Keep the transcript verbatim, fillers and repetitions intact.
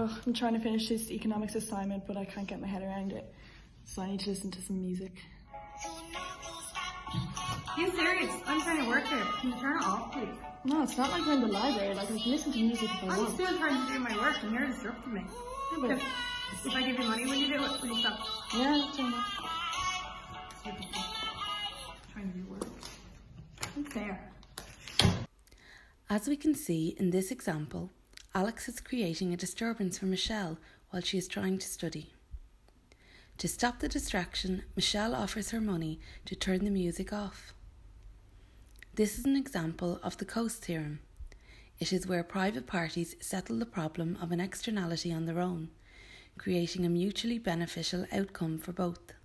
Oh, I'm trying to finish this economics assignment, but I can't get my head around it. So I need to listen to some music. You serious? I'm trying to work here. Can you turn it off, please? No, it's not like we're in the library. Like, I can listen to music if I I'm want. still trying to do my work and you're disrupting me. Yeah, but... If, if I give you money, will you do it? Will you stop? Yeah, that's enough. Trying to do work. It's there. As we can see in this example, Alex is creating a disturbance for Michelle while she is trying to study. To stop the distraction, Michelle offers her money to turn the music off. This is an example of the Coase Theorem. It is where private parties settle the problem of an externality on their own, creating a mutually beneficial outcome for both.